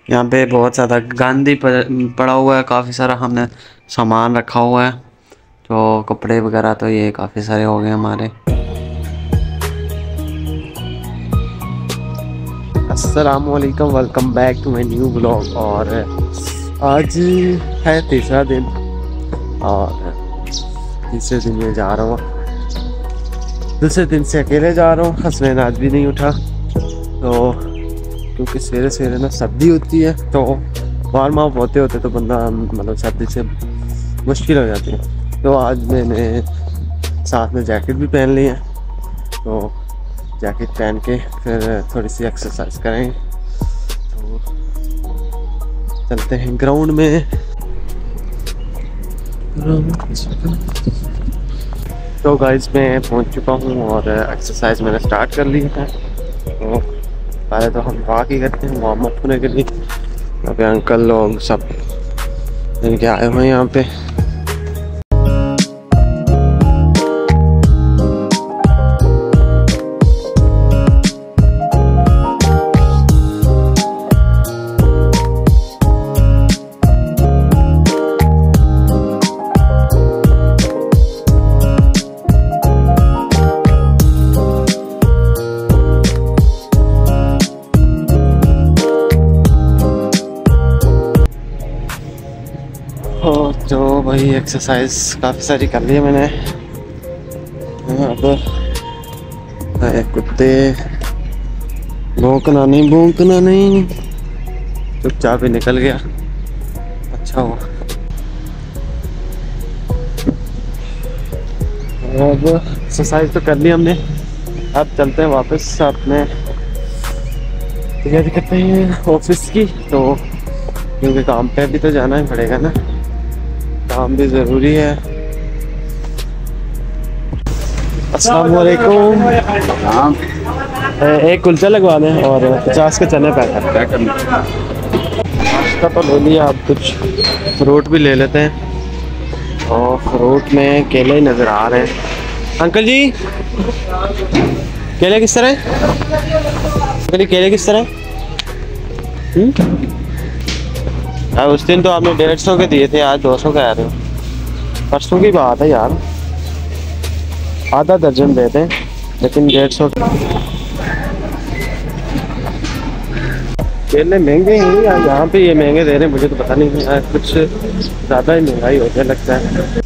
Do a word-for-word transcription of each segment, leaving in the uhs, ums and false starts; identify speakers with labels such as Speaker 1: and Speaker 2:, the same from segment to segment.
Speaker 1: यहाँ पे बहुत ज़्यादा गंद ही पड़ा हुआ है, काफ़ी सारा हमने सामान रखा हुआ है, तो कपड़े वगैरह तो ये काफ़ी सारे हो गए हमारे। अस्सलाम वालेकुम, welcome back to my new blog. और आज है तीसरा दिन और तीसरे दिन में जा रहा हूँ, दूसरे दिन से अकेले जा रहा हूँ। हसनैन आज भी नहीं उठा, तो क्योंकि सवेरे सवेरे ना सर्दी होती है, तो वार्म अप होते होते तो बंदा मतलब सर्दी से मुश्किल हो जाती है। तो आज मैंने साथ में जैकेट भी पहन ली है, तो जैकेट पहन के फिर थोड़ी सी एक्सरसाइज करेंगे। तो चलते हैं ग्राउंड में। तो गाइस मैं पहुंच चुका हूं और एक्सरसाइज मैंने स्टार्ट कर ली है। तो पहले तो हम वॉक ही करते हैं वार्म अप होने के लिए। अभी अंकल लोग सब इनके आए हुए हैं यहाँ पे। तो वही एक्सरसाइज काफ़ी सारी कर ली है मैंने। अब कुत्ते भौंकना नहीं भौंकना नहीं, चुपचाप ही निकल गया, अच्छा हुआ। अब एक्सरसाइज तो कर ली हमने, अब चलते हैं वापस अपने तैयारी करते हैं ऑफिस की। तो क्योंकि काम पे भी तो जाना ही पड़ेगा ना, काम भी ज़रूरी है। अस्सलाम वालेकुम। एक कुलचा लगवा दें और पचास के चने पैक। नाश्ता तो ले लिया, अब कुछ फ्रूट भी ले लेते हैं। और फ्रूट में केले ही नज़र आ रहे हैं। अंकल जी केले किस तरह है? अंकल जी केले किस तरह है? अब उस दिन तो आपने डेढ़ सौ के दिए थे, आज दो सौ के आ रहे हो। परसों की बात है यार, आधा दर्जन देते हैं लेकिन डेढ़ सौ। केले महंगे हैं यार, यहाँ पे ये महंगे दे रहे हैं, मुझे तो पता नहीं यार, कुछ ज़्यादा ही महंगाई होने लगता है।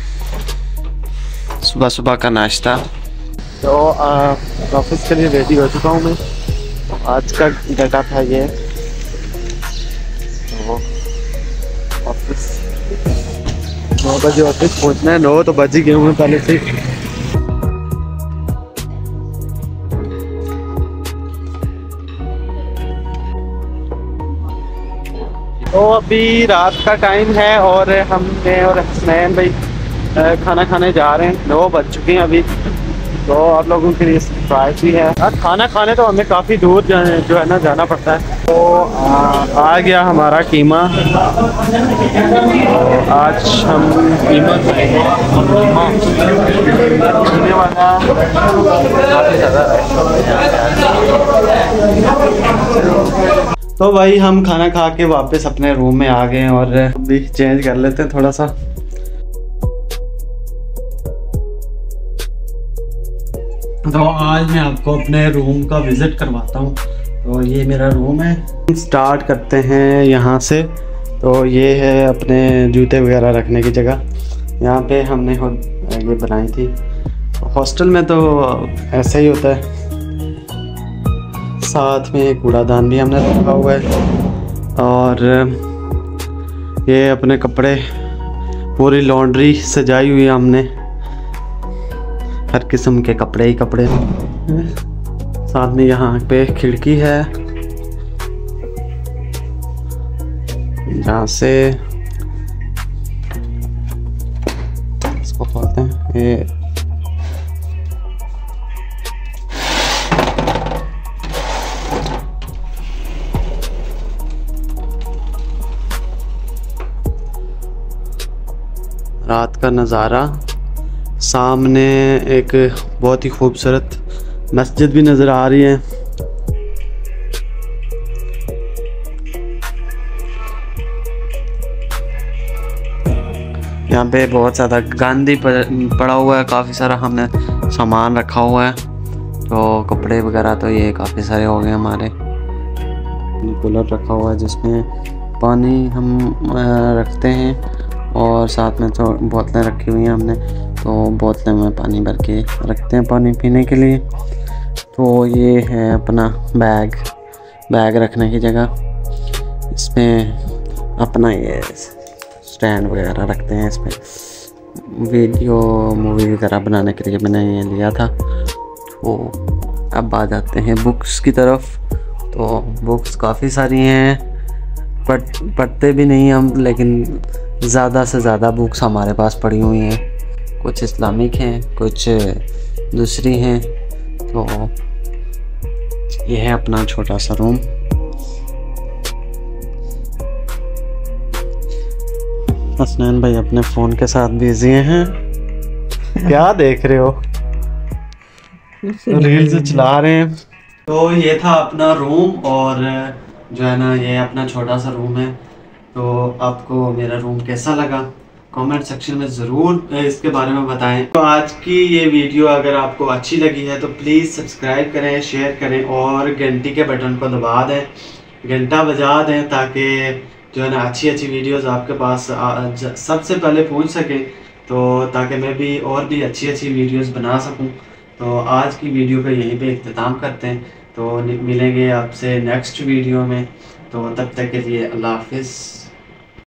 Speaker 1: सुबह सुबह का नाश्ता। तो ऑफिस के लिए रेडी हो चुका हूँ मैं। आज का गेटअप है ये। ऑफिस नौ बजे ऑफिस पहुंचना है, नौ तो बज ही गए हुए पहले से। तो अभी रात का टाइम है और हम मैं और हसनैन भाई खाना खाने जा रहे हैं। नौ बज चुके हैं अभी, तो आप लोगों के लिए सरप्राइज भी है। आज खाना खाने तो हमें काफ़ी दूर जाने जो है ना जाना पड़ता है। तो आ, आ गया हमारा कीमा। तो आज हम कीमा खाएंगे। वाला काफ़ी ज़्यादा। तो भाई हम खाना खा के वापस अपने रूम में आ गए और अभी चेंज कर लेते हैं थोड़ा सा। तो आज मैं आपको अपने रूम का विज़िट करवाता हूँ। तो ये मेरा रूम है। स्टार्ट करते हैं यहाँ से। तो ये है अपने जूते वगैरह रखने की जगह। यहाँ पे हमने ये बनाई थी। हॉस्टल में तो ऐसा ही होता है। साथ में एक कूड़ादान भी हमने रखा हुआ है। और ये अपने कपड़े पूरी लॉन्ड्री सजाई हुई है हमने, हर किस्म के कपड़े ही कपड़े। साथ में यहाँ पे खिड़की है जहाँ से इसको खोलते हैं। ये रात का नज़ारा। सामने एक बहुत ही खूबसूरत मस्जिद भी नज़र आ रही है।
Speaker 2: यहाँ पे बहुत ज़्यादा गांधी पड़ा हुआ है, काफ़ी सारा हमने सामान रखा हुआ है। तो कपड़े वगैरह तो ये काफ़ी सारे हो गए हमारे। कूलर रखा हुआ है जिसमें पानी हम रखते हैं, और साथ में तो बोतलें रखी हुई हैं हमने, तो बोतलें में पानी भर के रखते हैं पानी पीने के लिए। तो ये है अपना बैग बैग रखने की जगह। इसमें अपना ये स्टैंड वगैरह रखते हैं। इसमें वीडियो मूवी वगैरह बनाने के लिए मैंने ये लिया था। तो अब आ जाते हैं बुक्स की तरफ। तो बुक्स काफ़ी सारी हैं, पढ़ पढ़ते भी नहीं हम, लेकिन ज़्यादा से ज़्यादा बुक्स हमारे पास पड़ी हुई हैं। कुछ इस्लामिक हैं, कुछ दूसरी हैं। तो ये है अपना छोटा सा रूम। हसनैन भाई अपने फ़ोन के साथ बिजी हैं। क्या देख रहे हो? रील्स चला रहे हैं। तो ये था अपना रूम, और जो है ना ये अपना छोटा सा रूम है। तो आपको मेरा रूम कैसा लगा कमेंट सेक्शन में ज़रूर इसके बारे में बताएं। तो आज की ये वीडियो अगर आपको अच्छी लगी है तो प्लीज़ सब्सक्राइब करें, शेयर करें और घंटी के बटन को दबा दें, घंटा बजा दें, ताकि जो है ना अच्छी अच्छी वीडियोस आपके पास सबसे पहले पहुंच सकें, तो ताकि मैं भी और भी अच्छी अच्छी वीडियोस बना सकूं। तो आज की वीडियो का यहीं पे इख्तिताम करते हैं। तो मिलेंगे आपसे नेक्स्ट वीडियो में। तो तब तक के लिए अल्लाह हाफिज़।